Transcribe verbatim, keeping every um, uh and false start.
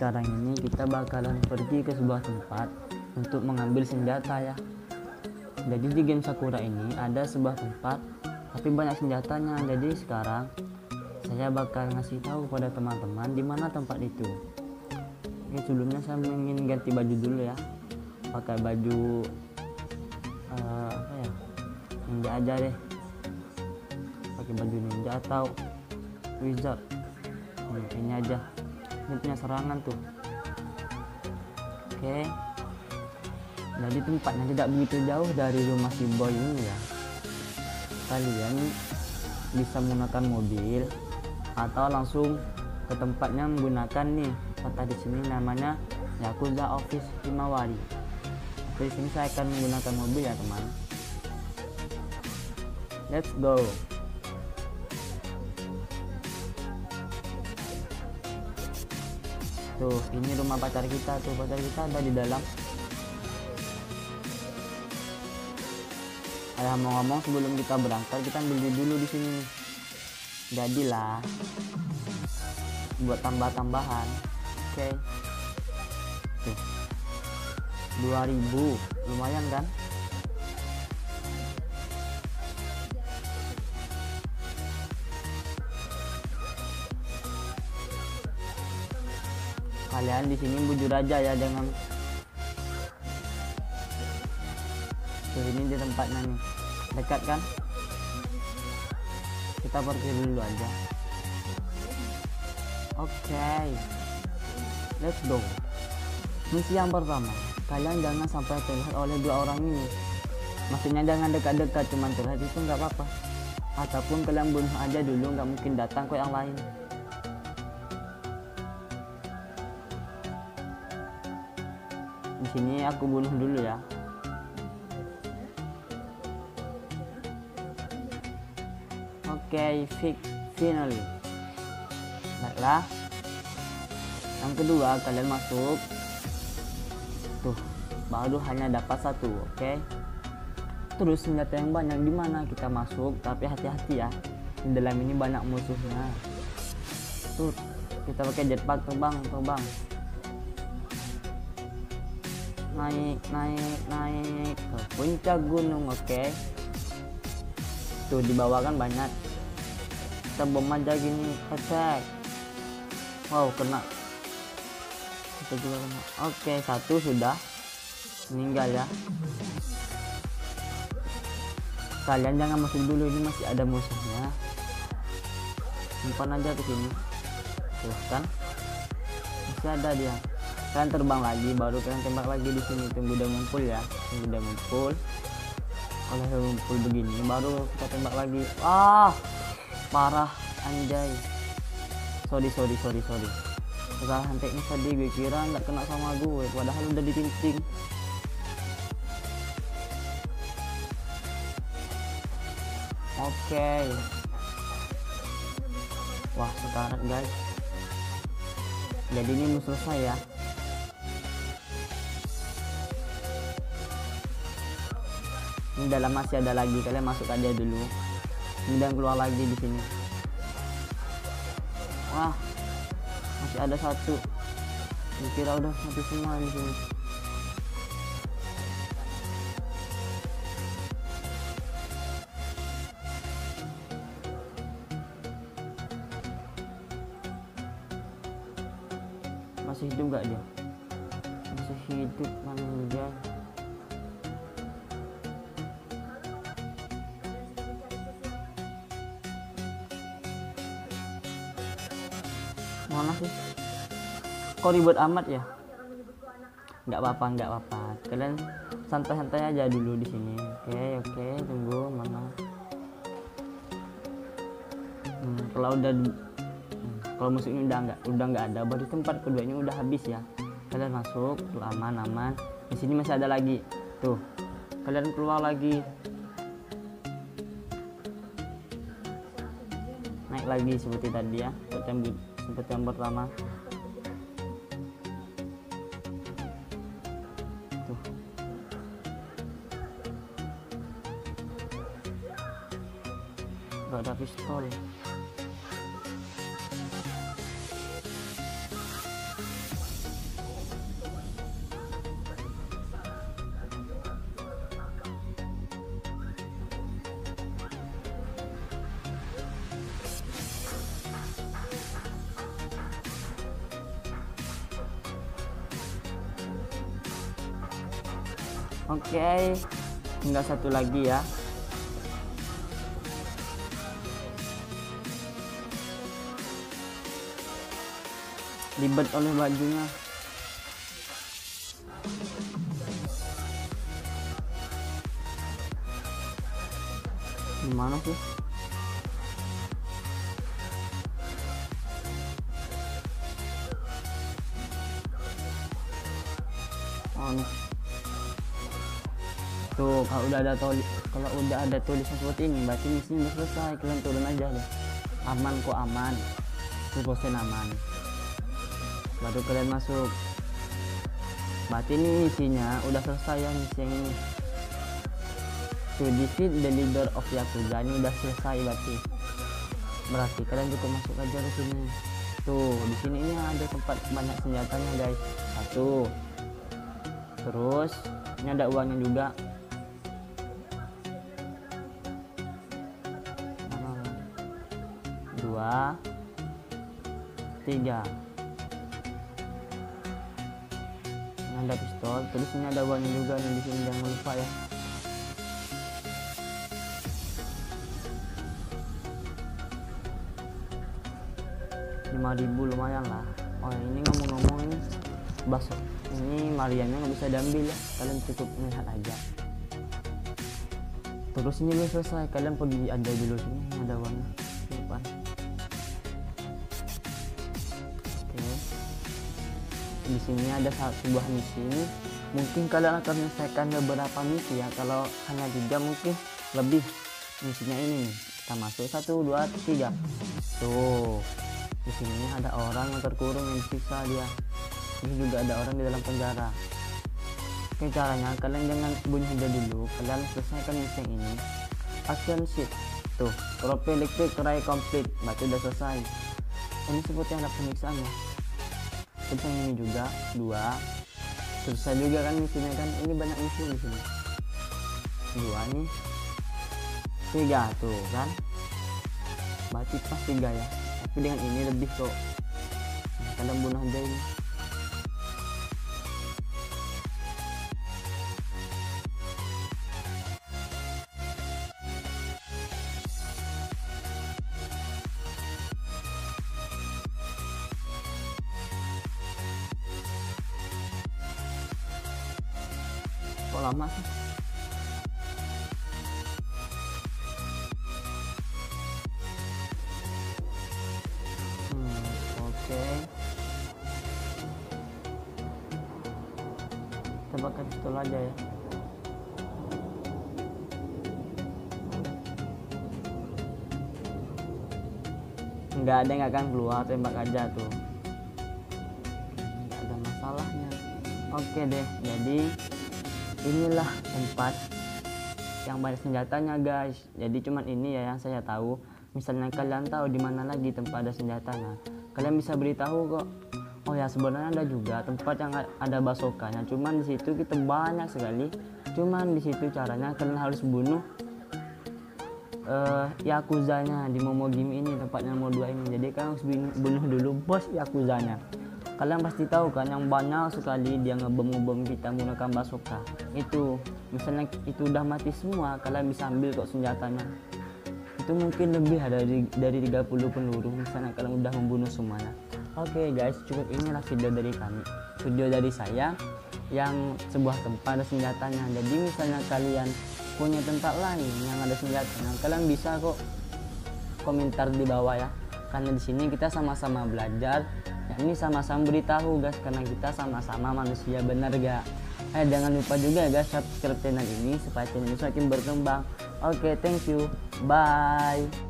sekarang ini kita bakalan pergi ke sebuah tempat untuk mengambil senjata ya. Jadi di game Sakura ini ada sebuah tempat tapi banyak senjatanya. Jadi sekarang saya bakal ngasih tahu pada teman-teman di mana tempat itu. Oke, sebelumnya saya ingin ganti baju dulu ya. Pakai baju uh, apa ya? Ninja aja deh. Pakai baju ninja atau wizard. Ini, ini aja. Ini punya serangan tuh. Oke. Jadi tempatnya tidak begitu jauh dari rumah si boy ini ya. Kalian bisa menggunakan mobil atau langsung ke tempatnya menggunakan nih kota di sini namanya Yakuza Office Himawari. Di sini saya akan menggunakan mobil ya teman. Let's go. Tuh, ini rumah pacar kita tuh, pacar kita ada di dalam. Ayah mau ngomong sebelum kita berangkat kita ambil dulu di sini. Jadilah buat tambah-tambahan. Oke. Tuh. dua ribu, lumayan kan? Kalian di sini bujur aja ya, jangan. Tuh, ini di tempatnya nih, dekat kan? Kita pergi dulu aja. Oke, okay. Let's go. Misi yang pertama, kalian jangan sampai terlihat oleh dua orang ini. Maksudnya jangan dekat-dekat, cuman terlihat itu nggak apa-apa. Ataupun kalian bunuh aja dulu, nggak mungkin datang ke yang lain. Di sini aku bunuh dulu ya. Oke, okay, fix finally. Baiklah. Yang kedua, kalian masuk. Tuh, baru hanya dapat satu, oke? Okay? Terus senjata yang banyak di mana kita masuk, tapi hati-hati ya. Di dalam ini banyak musuhnya. Tuh, kita pakai jetpack terbang, terbang. Naik, naik, naik ke puncak gunung, oke? Okay? Tuh di bawah kan banyak. Kita bom aja gini, attack. Wow, kena. Kita juga kena. Oke, satu sudah meninggal ya. Kalian jangan masuk dulu, ini masih ada musuhnya. Simpan aja ke sini. Tuh kan, masih ada dia. Kalian terbang lagi, baru kalian tembak lagi di sini. Tunggu dia ngumpul ya, tunggu dia ngumpul. Kalau ngumpul begini, baru kita tembak lagi. Ah, parah anjay. Sorry, sorry, sorry, sorry. Kesalahan teknis tadi, gue kira nggak kena sama gue, padahal udah ditinting. Oke. Okay. Wah, sekarat guys. Jadi ini mau selesai ya. Ini dalam masih ada lagi, kalian masuk aja dulu. Kemudian keluar lagi di sini. Wah, masih ada satu. Dikira udah mati semua di sini. Masih hidup gak dia? Masih hidup manja. Mana sih? Kok ribet amat ya? Nggak apa-apa, nggak apa-apa. Kalian santai-santai aja dulu di sini. Oke, oke, tunggu mana? Hmm, kalau udah, hmm, kalau musuhnya udah nggak, udah nggak ada, baru tempat keduanya udah habis ya. Kalian masuk, tuh aman, aman. Di sini masih ada lagi. Tuh, kalian keluar lagi. Naik lagi seperti tadi ya. Seperti yang pertama. Tuh. Gak ada pistol. Oke, tinggal satu lagi ya. Ribet oleh bajunya. Gimana sih? Oh, nih. Tuh, kalau udah ada tulis, kalau udah ada tulisan seperti ini, berarti misinya udah selesai. Kalian turun aja deh. Aman kok, aman. sepuluh persen aman. Baru kalian masuk. Berarti ini misinya udah selesai ya, misi yang ini. To defeat the leader of Yakuza, ini udah selesai berarti. Berarti kalian cukup masuk aja ke sini. Tuh, di sini ini ada tempat banyak senjatanya, guys. Satu. Terus ini ada uangnya juga. Dua, tiga. Ini ada pistol. Terus ini ada uangnya juga nih di sini, jangan lupa ya. lima ribu lumayan lah. Oh ini ngomong-ngomong ini bakso ini Mariannya nggak bisa diambil ya, kalian cukup melihat aja. Terus ini belum selesai, kalian pergi aja dulu sini, ada uangnya depan. Oke, di sini ada sebuah misi ini. Mungkin kalian akan menyelesaikan beberapa misi ya, kalau hanya tiga mungkin lebih. Misinya ini kita masuk satu dua tiga. Tuh, di sini ada orang yang terkurung yang disiksa dia. Ini juga ada orang di dalam penjara. Oke, caranya kalian jangan bunuh dia dulu, kalian selesaikan misi yang ini. Action sheet. Tuh, trofi elektrik try complete, berarti udah selesai. Ini seperti ada penyiksaan ya. Terus yang ini juga dua. Selesai juga kan misinya kan. Ini banyak misi di sini. Dua nih. Tiga tuh kan. Berarti pas tiga ya. Tapi dengan ini lebih kok. Nah, kalian bunuh aja ini. Kok lama sih? Hmm, oke. Kita pakai pistol aja ya. Nggak ada yang akan keluar, tembak aja tuh. Nggak ada masalahnya. Oke deh, jadi inilah tempat yang banyak senjatanya guys. Jadi cuman ini ya yang saya tahu. Misalnya kalian tahu di mana lagi tempat ada senjatanya, kalian bisa beritahu kok. Oh ya, sebenarnya ada juga tempat yang ada basokanya, cuman di situ kita banyak sekali. Cuman di situ caranya kalian harus bunuh uh, Yakuzanya di Momogimi ini, tempatnya nomor dua ini. Jadi kalian harus bunuh dulu bos Yakuzanya. Kalian pasti tahu kan yang banyak sekali dia ngebom-ngebom kita menggunakan basoka. Itu misalnya itu udah mati semua, kalian bisa ambil kok senjatanya. Itu mungkin lebih ada dari, dari tiga puluh peluru misalnya kalian udah membunuh semuanya. Oke okay guys, cukup inilah video dari kami. Video dari saya yang sebuah tempat ada senjatanya. Jadi misalnya kalian punya tempat lain yang ada senjatanya, kalian bisa kok komentar di bawah ya. Karena di sini kita sama-sama belajar. Ya, ini sama-sama beritahu guys, karena kita sama-sama manusia, benar gak? Eh jangan lupa juga ya guys, subscribe channel ini supaya channel ini semakin berkembang. Oke, okay, thank you, bye.